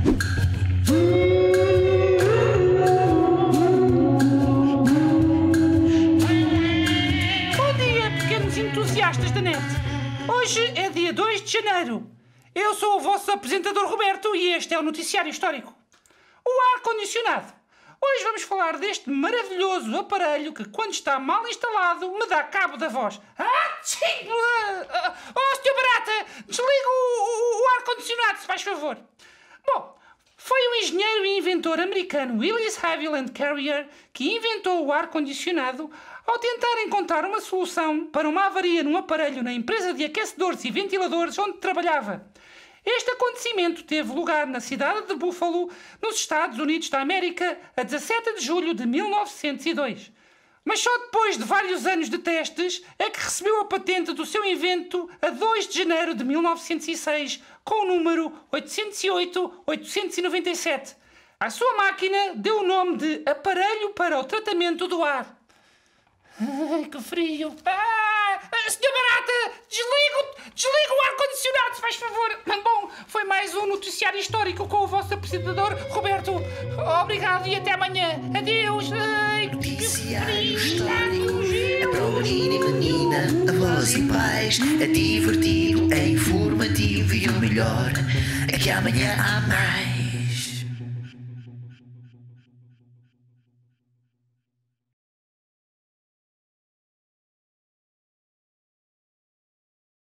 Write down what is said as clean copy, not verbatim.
Bom dia, pequenos entusiastas da net. Hoje é dia 2 de janeiro. Eu sou o vosso apresentador Roberto e este é o Noticiário Histórico. O ar-condicionado. Hoje vamos falar deste maravilhoso aparelho que, quando está mal instalado, me dá cabo da voz. Sim! Oh, Sr. Barata, desliga o ar-condicionado, se faz favor. Bom, foi o engenheiro e inventor americano Willis Haviland Carrier que inventou o ar-condicionado ao tentar encontrar uma solução para uma avaria num aparelho na empresa de aquecedores e ventiladores onde trabalhava. Este acontecimento teve lugar na cidade de Buffalo, nos Estados Unidos da América, a 17 de julho de 1902. Mas só depois de vários anos de testes é que recebeu a patente do seu invento a 2 de janeiro de 1906, com o número 808-897. A sua máquina deu o nome de Aparelho para o Tratamento do Ar. Ai, que frio! Senhor Barata, desliga o ar-condicionado, se faz favor. Bom, foi mais um noticiário histórico com o vosso apresentador, Roberto. Obrigado e até amanhã. Adeus. Ai, Noticiário histórico é para o menino e menina, avós e pais. É divertido, é informativo e o melhor é que amanhã há mais.